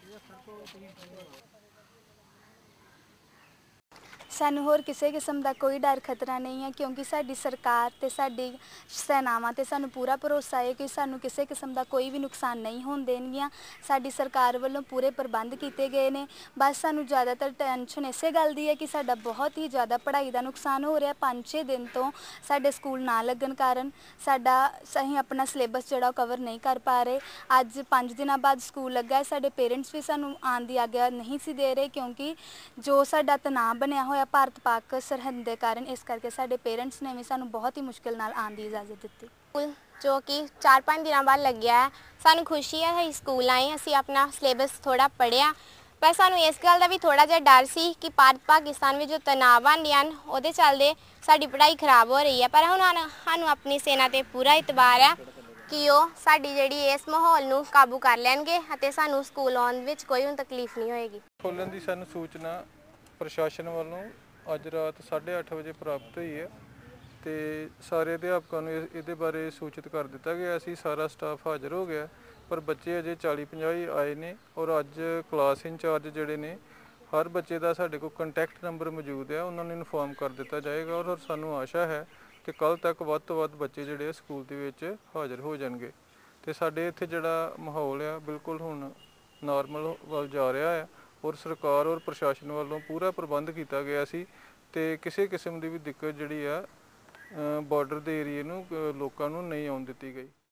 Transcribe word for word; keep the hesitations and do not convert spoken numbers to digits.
ਸਾਨੂੰ ਹੋਰ ਕਿਸੇ ਕਿਸਮ ਦਾ ਕੋਈ ਡਰ ਖਤਰਾ ਨਹੀਂ ਹੈ, ਕਿਉਂਕਿ ਸਾਡੀ ਸਰਕਾਰ ਤੇ ਸਾਡੀ ਸੈਨਾਵਾਂ ਤੇ ਸਾਨੂੰ ਪੂਰਾ ਭਰੋਸਾ ਹੈ ਕਿ ਸਾਨੂੰ ਕਿਸੇ ਕਿਸਮ ਦਾ ਕੋਈ ਵੀ ਨੁਕਸਾਨ ਨਹੀਂ ਹੋਣ ਦੇਣਗੀਆਂ। ਸਾਡੀ ਸਰਕਾਰ ਵੱਲੋਂ ਪੂਰੇ ਪ੍ਰਬੰਧ ਕੀਤੇ ਗਏ ਨੇ। ਬਸ ਸਾਨੂੰ ਜ਼ਿਆਦਾਤਰ ਟੈਨਸ਼ਨ ਇਸੇ ਗੱਲ ਦੀ ਹੈ ਕਿ ਸਾਡਾ ਬਹੁਤ ਹੀ ਜ਼ਿਆਦਾ ਪੜ੍ਹਾਈ ਦਾ ਨੁਕਸਾਨ ਹੋ ਰਿਹਾ। ਪੰਜ ਛੇ ਦਿਨ ਤੋਂ ਸਾਡੇ ਸਕੂਲ ਨਾ ਲੱਗਣ ਕਾਰਨ ਸਾਡਾ ਅਸੀਂ ਆਪਣਾ ਸਿਲੇਬਸ ਜਿਹੜਾ ਉਹ ਕਵਰ ਨਹੀਂ ਕਰ ਪਾ ਰਹੇ। ਅੱਜ ਪੰਜ ਦਿਨਾਂ ਬਾਅਦ ਸਕੂਲ ਲੱਗਾ। ਸਾਡੇ ਪੇਰੈਂਟਸ ਵੀ ਸਾਨੂੰ ਆਉਣ ਦੀ ਆਗਿਆ ਨਹੀਂ ਸੀ ਦੇ ਰਹੇ, ਕਿਉਂਕਿ ਜੋ ਸਾਡਾ ਤਣਾਅ ਬਣਿਆ ਹੋਇਆ ਭਾਰਤ ਪਾਕ ਸਰਹੱਦ ਦੇ ਕਾਰਨ, ਇਸ ਕਰਕੇ ਸਾਡੇ ਪੇਰੈਂਟਸ ਨੇ ਵੀ ਸਾਨੂੰ ਬਹੁਤ ਹੀ ਮੁਸ਼ਕਿਲ ਨਾਲ ਆਉਣ ਦੀ ਇਜਾਜ਼ਤ ਦਿੱਤੀ। ਜੋ ਕਿ ਚਾਰ ਪੰਜ ਦਿਨਾਂ ਬਾਅਦ ਲੱਗਿਆ ਹੈ। ਸਾਨੂੰ ਖੁਸ਼ੀ ਹੈ ਅਸੀਂ ਸਕੂਲ ਆਏ, ਅਸੀਂ ਆਪਣਾ ਸਿਲੇਬਸ ਥੋੜ੍ਹਾ ਪੜ੍ਹਿਆ, ਪਰ ਸਾਨੂੰ ਇਸ ਗੱਲ ਦਾ ਵੀ ਥੋੜ੍ਹਾ ਜਿਹਾ ਡਰ ਸੀ ਕਿ ਭਾਰਤ ਪਾਕਿਸਤਾਨ ਵਿੱਚ ਜੋ ਤਣਾਅ ਬਣ ਰਿਹਾ ਹਨ ਉਹਦੇ ਚੱਲਦੇ ਸਾਡੀ ਪੜ੍ਹਾਈ ਖਰਾਬ ਹੋ ਰਹੀ ਹੈ। ਪਰ ਹੁਣ ਸਾਨੂੰ ਆਪਣੀ ਸੈਨਾ 'ਤੇ ਪੂਰਾ ਇਤਬਾਰ ਹੈ ਕਿ ਉਹ ਸਾਡੀ ਜਿਹੜੀ ਇਸ ਮਾਹੌਲ ਨੂੰ ਕਾਬੂ ਕਰ ਲੈਣਗੇ ਅਤੇ ਸਾਨੂੰ ਸਕੂਲ ਆਉਣ ਵਿੱਚ ਕੋਈ ਹੁਣ ਤਕਲੀਫ ਨਹੀਂ ਹੋਏਗੀ। ਖੋਲ੍ਹਣ ਦੀ ਸਾਨੂੰ ਸੂਚਨਾ ਪ੍ਰਸ਼ਾਸਨ ਵੱਲੋਂ ਅੱਜ ਰਾਤ ਸਾਢੇ ਅੱਠ ਵਜੇ ਪ੍ਰਾਪਤ ਹੋਈ ਹੈ ਅਤੇ ਸਾਰੇ ਅਧਿਆਪਕਾਂ ਨੂੰ ਇਹਦੇ ਬਾਰੇ ਸੂਚਿਤ ਕਰ ਦਿੱਤਾ ਗਿਆ ਸੀ। ਸਾਰਾ ਸਟਾਫ ਹਾਜ਼ਰ ਹੋ ਗਿਆ, ਪਰ ਬੱਚੇ ਅਜੇ ਚਾਲੀ ਪੰਜਾਹ ਹੀ ਆਏ ਨੇ। ਔਰ ਅੱਜ ਕਲਾਸ ਇੰਚਾਰਜ ਜਿਹੜੇ ਨੇ, ਹਰ ਬੱਚੇ ਦਾ ਸਾਡੇ ਕੋਲ ਕੰਟੈਕਟ ਨੰਬਰ ਮੌਜੂਦ ਹੈ, ਉਹਨਾਂ ਨੂੰ ਇਨਫੋਰਮ ਕਰ ਦਿੱਤਾ ਜਾਏਗਾ। ਔਰ ਸਾਨੂੰ ਆਸ਼ਾ ਹੈ ਕਿ ਕੱਲ੍ਹ ਤੱਕ ਵੱਧ ਤੋਂ ਵੱਧ ਬੱਚੇ ਜਿਹੜੇ ਸਕੂਲ ਦੇ ਵਿੱਚ ਹਾਜ਼ਰ ਹੋ ਜਾਣਗੇ ਅਤੇ ਸਾਡੇ ਇੱਥੇ ਜਿਹੜਾ ਮਾਹੌਲ ਆ ਬਿਲਕੁਲ ਹੁਣ ਨਾਰਮਲ ਵੱਲ ਜਾ ਰਿਹਾ ਹੈ। ਔਰ ਸਰਕਾਰ ਔਰ ਪ੍ਰਸ਼ਾਸਨ ਵੱਲੋਂ ਪੂਰਾ ਪ੍ਰਬੰਧ ਕੀਤਾ ਗਿਆ ਸੀ ਅਤੇ ਕਿਸੇ ਕਿਸਮ ਦੀ ਵੀ ਦਿੱਕਤ ਜਿਹੜੀ ਆ ਬਾਰਡਰ ਦੇ ਏਰੀਏ ਨੂੰ ਲੋਕਾਂ ਨੂੰ ਨਹੀਂ ਆਉਣ ਦਿੱਤੀ ਗਈ।